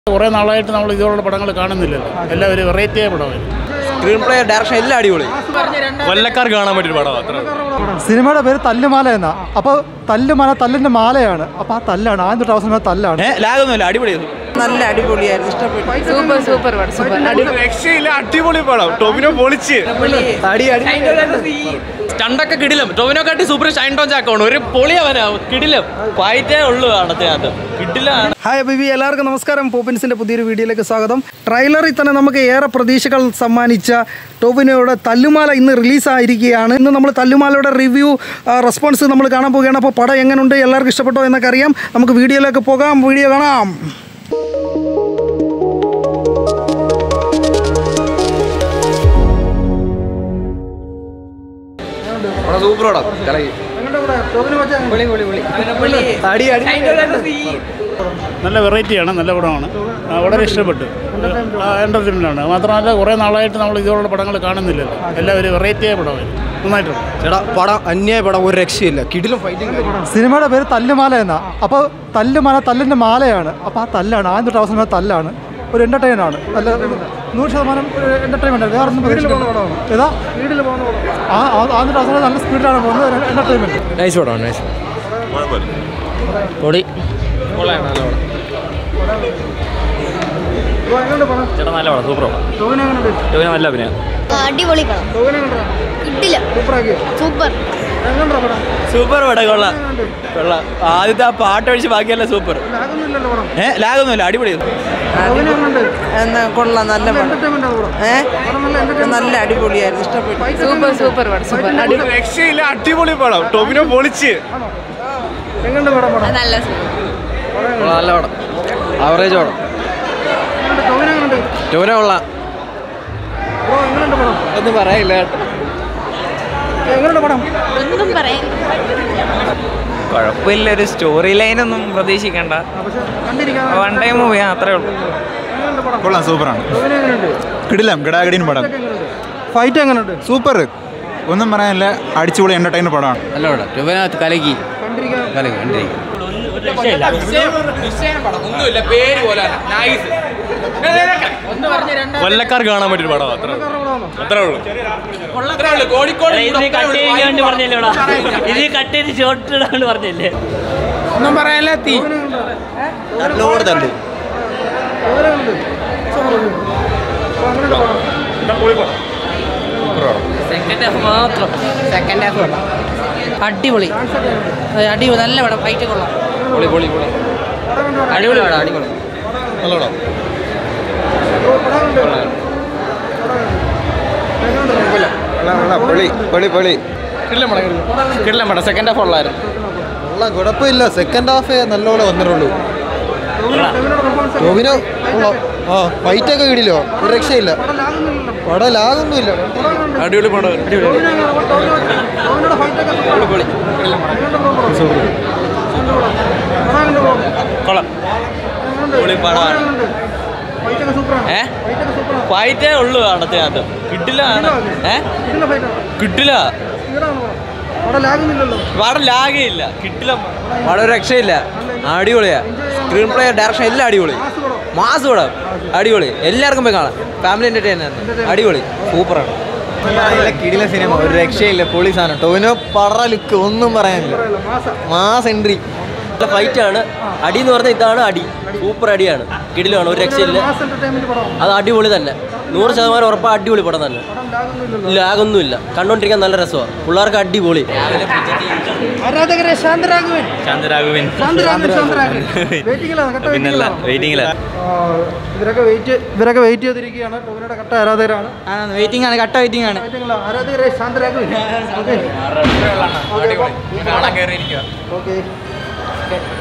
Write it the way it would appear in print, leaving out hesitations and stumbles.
കുറേ നാളായിട്ട് നമ്മൾ ഇതുപോലുള്ള പടങ്ങൾ കാണുന്നില്ലല്ലോ. എല്ലാം ഒരു വെറൈറ്റിയായ പടമായിരുന്നു. സ്ക്രീൻ പ്ലേ ഡയറക്ഷൻ എല്ലാം അടിപൊളി. കൊല്ലക്കാർക്ക് കാണാൻ പറ്റിയ പടം. സിനിമയുടെ പേര് തല്ലുമാല എന്നാ. അപ്പോൾ തല്ലുമാല തല്ലിന്റെ മാലയാണ്. അപ്പോൾ ആ തല്ലാണ് ആദ്യത്തെ അവസാനം തല്ലാണ്. ലാഗൊന്നുമില്ല, അടിപൊളി, നല്ല അടിപൊളിയായിരുന്നു, ഇഷ്ടപ്പെട്ടു. സൂപ്പർ രക്ഷയില്ല, അടിപൊളി പടം. ടോവിനോ പൊളിച്ച് സ്റ്റണ്ടൊക്കെ കിടിലം. ടോവിനോ കാട്ടി സൂപ്പർ ഷൈൻ ടോൺ ചാക്കാണ്. ഒരു പൊളിയവനാ, കിടിലം ഫൈറ്റേ ഉള്ളൂ കാണത്തിനകത്ത്, കിടിലാണ്. ഹായ് ബേബി, എല്ലാവർക്കും നമസ്കാരം. പോപ്പിൻസിൻ്റെ പുതിയൊരു വീഡിയോയിലേക്ക് സ്വാഗതം. ട്രെയിലറിൽ തന്നെ നമുക്ക് ഏറെ പ്രതീക്ഷകൾ സമ്മാനിച്ച ടോവിനോയുടെ തല്ലുമാല ഇന്ന് റിലീസായിരിക്കുകയാണ്. ഇന്ന് നമ്മൾ തല്ലുമാലയുടെ റിവ്യൂ റെസ്പോൺസ് നമ്മൾ കാണാൻ പോവുകയാണ്. അപ്പോൾ പടം എങ്ങനെയുണ്ട്, എല്ലാവർക്കും ഇഷ്ടപ്പെട്ടോ എന്നൊക്കെ അറിയാം. നമുക്ക് വീഡിയോയിലേക്ക് പോകാം, വീഡിയോ കാണാം. സൂപ്പർ പടം. നല്ല വെറൈറ്റിയാണ്, നല്ല പടമാണ്. വളരെ ഇഷ്ടപ്പെട്ടു. എൻ്റർടൈൻമെൻ്റാണ്. മാത്രമല്ല കുറേ നാളായിട്ട് നമ്മൾ ഇതുപോലുള്ള പടങ്ങൾ കാണുന്നില്ലല്ലോ. എല്ലാം ഒരു വെറൈറ്റിയായ പടമായിരുന്നു. നന്നായിട്ടുണ്ട് ചേട്ടാ. പടം അന്യായ പടം, ഒരു രക്ഷയില്ല, കിടിലം ഫൈറ്റിംഗ്. സിനിമയുടെ പേര് തല്ലുമാല എന്നാ. അപ്പോൾ തല്ലുമാല തല്ലിന്റെ മാലയാണ്. അപ്പോൾ ആ തല്ലാണ് ആദ്യത്തെ അവസാനം തല്ലാണ്. ഒരു എൻ്റർടൈനാണ്, നല്ല 100% എൻ്റർടൈൻമെൻ്റ്. വേറെ ഒന്നും ഏതാ ആദ്യത്തെ അവസാനം നല്ല സ്പീഡിലാണ് പോകുന്നത്. എൻ്റർടൈൻമെൻറ്റ്. നൈസ് പടമാണ്, നൈസ്. പൊടി ചേട്ടാ, നല്ല പടം, സൂപ്പർ പടം. ടോവിനോ നല്ല അഭിനയം. അടിപൊളി പടം. സൂപ്പർ സൂപ്പർ പടം, കൊള്ളാം കൊള്ളാം. ആദ്യത്തെ ആ പാട്ട് ഒഴിച്ച് ബാക്കിയല്ല സൂപ്പർ. ലാഗൊന്നുമില്ല, അടിപൊളി, കൊള്ളാം, നല്ല പടം. നല്ല അടിപൊളിയായിരുന്നു, ഇഷ്ടപ്പെട്ടു. സൂപ്പർ രക്ഷയില്ല, അടിപൊളി പടം. ടോവിനോ പൊളിച്ച് നല്ല നല്ല പടം, ആവറേജ് പടം. ടോവിനോ കൊള്ളാം, ഒന്നും പറയില്ല. ഒന്നും പറയാൻ കുഴപ്പമില്ല. ഒരു സ്റ്റോറി ലൈനൊന്നും പ്രതീക്ഷിക്കണ്ട. വൺ ടൈം മൂവിയാ, അത്രേ ഉള്ളൂ. കൊള്ളാം, സൂപ്പറാണ്, കിടിലം, കിടാകിടീൻ പടം. ഫൈറ്റ് എങ്ങനെയുണ്ട്? സൂപ്പർ, ഒന്നും പറയാനില്ല, അടിച്ചുപൊളി എൻ്റർടൈൻ പടമാണ്. നല്ല പടം. ടോവിനോ കലക്കി കൊല്ലക്കാർക്ക് കാണാൻ പറ്റിയ പടം. അത്രേ ഉള്ളൂ. പറഞ്ഞില്ലേ, ഒന്നും പറയാനില്ല. തീ നല്ലോണം തള്ളു. സെക്കൻഡ് ഹാഫ് മാത്രം. സെക്കൻഡ് ഹാഫ് അടിപൊളി നല്ല പടം. ഫൈറ്റ് കൊള്ളാം. അടിപൊളി പടം, അടിപൊളി നല്ല പടം. കിടിലം പടം. സെക്കൻഡ് ഹാഫ് ഉള്ളായിരുന്നു. കുഴപ്പമില്ല, സെക്കൻഡ് ഹാഫ് നല്ലോണം വന്നിട്ടുള്ളൂ. ടോവിനോ ഫൈറ്റൊക്കെ കിടിലോ, ഒരു രക്ഷയില്ല. പടം ലാഗൊന്നുമില്ല, അടിപൊളി പടം. ഫൈറ്റേ ഉള്ളൂ കാണത്തിനകത്ത്, കിട്ടിലാണ്. കിട്ടില്ല, പടം ലാഗയില്ല, കിട്ടില്ല. പടം ഒരു രക്ഷയില്ല, അടിപൊളിയാ. സ്ക്രീൻ പ്ലേ ഡയറക്ഷൻ എല്ലാം അടിപൊളി, മാസ് പടം, അടിപൊളി. എല്ലാവർക്കും പോയി കാണാം, ഫാമിലി എൻ്റർടൈനർ, അടിപൊളി, സൂപ്പറാണ്. കിടില സിനിമ, ഒരു രക്ഷയില്ല, പൊളി സാധനം. ടോവിനോ പട ലുക്ക്, ഒന്നും പറയാനില്ല, മാസ് എൻട്രി. ഫൈറ്റാണ്, അടി എന്ന് പറഞ്ഞാൽ ഇതാണ് അടി, സൂപ്പർ അടിയാണ്, കിടിലാണ്, ഒരു രക്ഷയില്ല. അത് അടിപൊളി തന്നെ, 100% ഉറപ്പാ. അടിപൊളി പടം തന്നെ, ലാഗൊന്നുമില്ല, കണ്ടോണ്ടിരിക്കാൻ നല്ല രസമാണ്, പിള്ളേർക്ക് അടിപൊളി. ആരാധകരെ ശാന്തരാഘവൻ പിന്നല്ല, വെയിറ്റിംഗില്ല. ഇവരൊക്കെ വെയിറ്റ് ചെയ്തിരിക്കുകയാണ്. ടോവിനോയുടെ കട്ട ആരാധകരാണ്. വെയിറ്റിംഗ് ആണ്, കട്ട വെയിറ്റിംഗ് ആണ്. ആരാധകരെ ശാന്തരാഘവൻ. ഓക്കെ.